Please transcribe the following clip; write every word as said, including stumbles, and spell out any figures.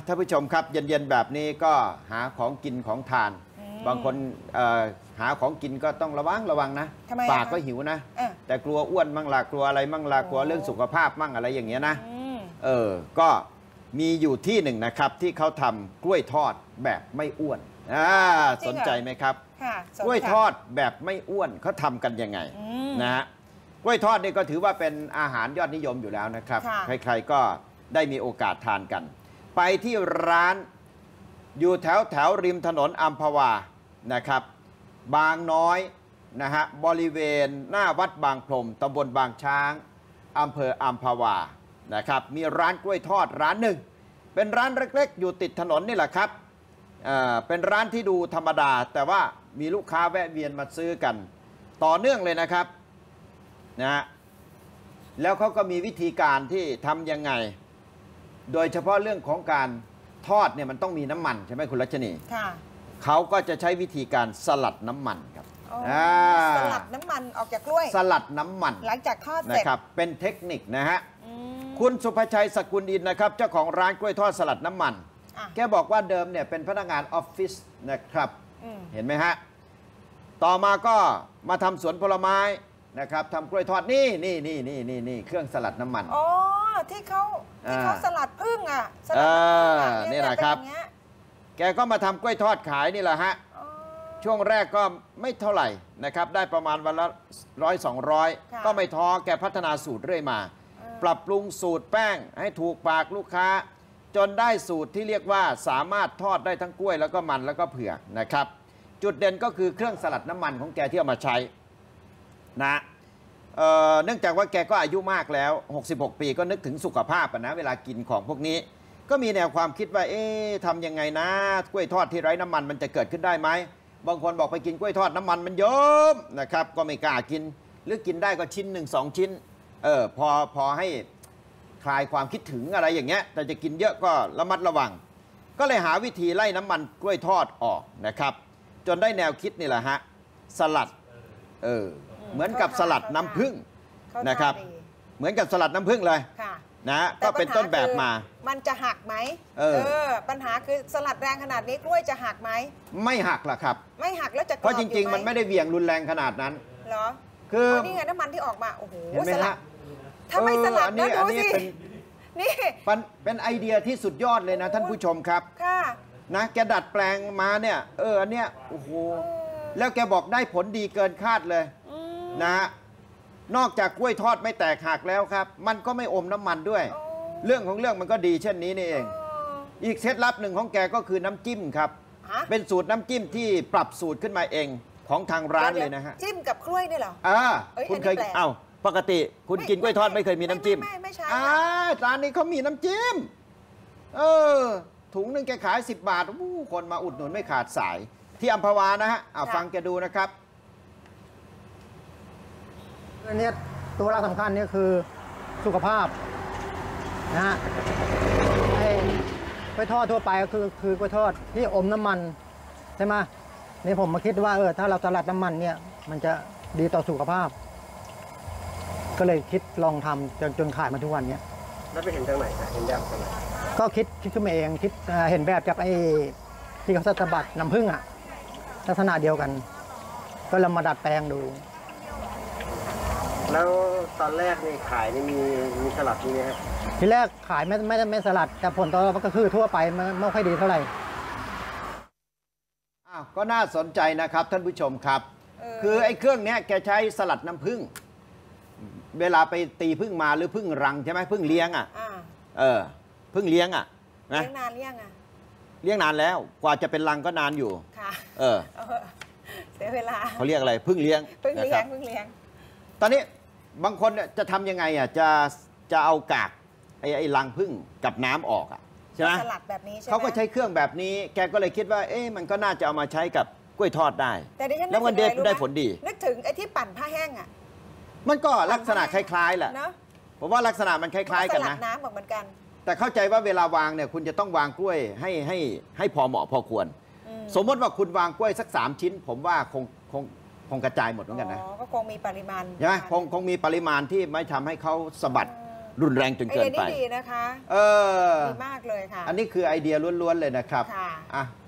ท่านผู้ชมครับเย็นๆแบบนี้ก็หาของกินของทานบางคนหาของกินก็ต้องระวังระวังนะปากก็หิวนะแต่กลัวอ้วนมั่งละกลัวอะไรมั่งละกลัวเรื่องสุขภาพมั่งอะไรอย่างเงี้ยนะเออก็มีอยู่ที่หนึ่งนะครับที่เขาทำกล้วยทอดแบบไม่อ้วนอ่าสนใจไหมครับกล้วยทอดแบบไม่อ้วนเขาทำกันยังไงนะฮะกล้วยทอดนี่ก็ถือว่าเป็นอาหารยอดนิยมอยู่แล้วนะครับใครๆก็ได้มีโอกาสทานกันไปที่ร้านอยู่แถวแถวริมถนนอัมพวานะครับบางน้อยนะฮะบริเวณหน้าวัดบางพรมตำบลบางช้างอำเภออัมพวานะครับมีร้านกล้วยทอดร้านหนึ่งเป็นร้านเล็กๆอยู่ติดถนนนี่แหละครับเอ่อเป็นร้านที่ดูธรรมดาแต่ว่ามีลูกค้าแวะเวียนมาซื้อกันต่อเนื่องเลยนะครับนะฮะแล้วเขาก็มีวิธีการที่ทำยังไงโดยเฉพาะเรื่องของการทอดเนี่ยมันต้องมีน้ำมันใช่ไหมคุณรัชนีค่ะเขาก็จะใช้วิธีการสลัดน้ำมันครับสลัดน้ำมันออกจากกล้วยสลัดน้ำมันหลังจากทอดเสร็จนะครับเป็นเทคนิคนะฮะคุณสุภชัยสกุลอินนะครับเจ้าของร้านกล้วยทอดสลัดน้ำมันแกบอกว่าเดิมเนี่ยเป็นพนักงานออฟฟิศนะครับเห็นไหมฮะต่อมาก็มาทำสวนผลไม้นะครับทำกล้วยทอดนี่นี่นี่นี่นี่นี่เครื่องสลัดน้ำมันอ๋อที่เขาที่เขาสลัดพึ่งอ่ะสลัดนี่แหละครับแกก็มาทำกล้วยทอดขายนี่แหละฮะช่วงแรกก็ไม่เท่าไหร่นะครับได้ประมาณวันละร้อยสองร้อยก็ไม่ท้อแกพัฒนาสูตรเรื่อยมาปรับปรุงสูตรแป้งให้ถูกปากลูกค้าจนได้สูตรที่เรียกว่าสามารถทอดได้ทั้งกล้วยแล้วก็มันแล้วก็เผือกนะครับจุดเด่นก็คือเครื่องสลัดน้ำมันของแกที่เอามาใช้นะเอ่อเนื่องจากว่าแกก็อายุมากแล้วหกสิบหกปีก็นึกถึงสุขภาพนะเวลากินของพวกนี้ก็มีแนวความคิดว่าเอ๊ะทำยังไงนะกล้วยทอดที่ไร้น้ำมันมันจะเกิดขึ้นได้ไหมบางคนบอกไปกินกล้วยทอดน้ำมันมันเยอะนะครับก็ไม่กล้ากินหรือกินได้ก็ชิ้นหนึ่งสองชิ้นเออพอพอให้คลายความคิดถึงอะไรอย่างเงี้ยแต่จะกินเยอะก็ระมัดระวังก็เลยหาวิธีไล่น้ำมันกล้วยทอดออกนะครับจนได้แนวคิดนี่แหละฮะสลัดเออเหมือนกับสลัดน้ำผึ้งนะครับเหมือนกับสลัดน้ำผึ้งเลยนะก็เป็นต้นแบบมามันจะหักไหมเออปัญหาคือสลัดแรงขนาดนี้กล้วยจะหักไหมไม่หักหรอกครับไม่หักแล้วจะเพราะจริงๆมันไม่ได้เหวี่ยงรุนแรงขนาดนั้นเหรอคือนี่ไงน้ำมันที่ออกมาโอ้โหสลัดถ้าไม่สลัดนะดูสินี่เป็นไอเดียที่สุดยอดเลยนะท่านผู้ชมครับค่ะนะแกดัดแปลงมาเนี่ยเอออันเนี้ยโอ้โหแล้วแกบอกได้ผลดีเกินคาดเลยนะฮะนอกจากกล้วยทอดไม่แตกหักแล้วครับมันก็ไม่อมน้ำมันด้วยเรื่องของเรื่องมันก็ดีเช่นนี้นี่เองอีกเคล็ดลับหนึ่งของแกก็คือน้ำจิ้มครับเป็นสูตรน้ำจิ้มที่ปรับสูตรขึ้นมาเองของทางร้านเลยนะฮะจิ้มกับกล้วยนี่เหรออ่าคุณเคยเอ้าปกติคุณกินกล้วยทอดไม่เคยมีน้ำจิ้มไม่ไม่ใช่อ่าร้านนี้เขามีน้ำจิ้มเออถุงหนึ่งแกขายสิบบาทคนมาอุดหนุนไม่ขาดสายที่อัมพวานะฮะเอาฟังแกดูนะครับอันนี้ตัวเราสำคัญนี่คือสุขภาพนะฮะไอ้กล้วยทอดทั่วไปก็คือคือกล้วยทอดที่อมน้ำมันใช่ไหมนี่ผมมาคิดว่าเออถ้าเราสลัดน้ำมันเนี่ยมันจะดีต่อสุขภาพก็เลยคิดลองทำจนจนขายมาทุกวันนี้แล้วไปเห็นทางไหนเห็นแบบทางไหนก็คิดคิดขึ้นมาเองคิดเห็นแบบจากไอ้ที่เขาสลัดน้ำผึ้งอะลักษณะเดียวกันก็เรามาดัดแปลงดูแล้วตอนแรกนี่ขายนี่มีมีสลัดนี่ไหมครับทีแรกขายไม่ไม่ไม่สลัดแต่ผลตอบรับก็คือทั่วไปไม่ค่อยดีเท่าไหร่อ้าวก็น่าสนใจนะครับท่านผู้ชมครับคือไอ้เครื่องนี้แกใช้สลัดน้ำผึ้งเวลาไปตีผึ้งมาหรือผึ้งรังใช่ไหมผึ้งเลี้ยงอ่ะเออผึ้งเลี้ยงอ่ะเลี้ยงนานเลี้ยงอ่ะเลี้ยงนานแล้วกว่าจะเป็นรังก็นานอยู่ค่ะเออเสียเวลาเขาเรียกอะไรผึ้งเลี้ยงผึ้งเลี้ยงผึ้งเลี้ยงตอนนี้บางคนจะทำยังไงอ่ะจะจะเอากากไอ้ไอ้รังผึ้งกับน้ำออกอ่ะใช่ไหมสลัดแบบนี้ใช่ไหมเขาก็ใช้เครื่องแบบนี้แกก็เลยคิดว่าเอ๊ะมันก็น่าจะเอามาใช้กับกล้วยทอดได้แต่ดิฉันแล้วมันได้ผลดีนึกถึงไอ้ที่ปั่นผ้าแห้งอ่ะมันก็ลักษณะคล้ายๆแหละผมว่าลักษณะมันคล้ายๆกันนะน้ำเหมือนกันแต่เข้าใจว่าเวลาวางเนี่ยคุณจะต้องวางกล้วยให้ให้ให้พอเหมาะพอควรสมมติว่าคุณวางกล้วยสักสามชิ้นผมว่าคงคงคงกระจายหมดเหมือนกันนะก็คงมีปริมาณใช่ไหมคงคงมีปริมาณที่ไม่ทำให้เขาสะบัดรุนแรงจนไอเกินเดียไปนี้ดีนะคะเออดีมากเลยค่ะอันนี้คือไอเดียล้วนๆเลยนะครับค่ะอ่ะ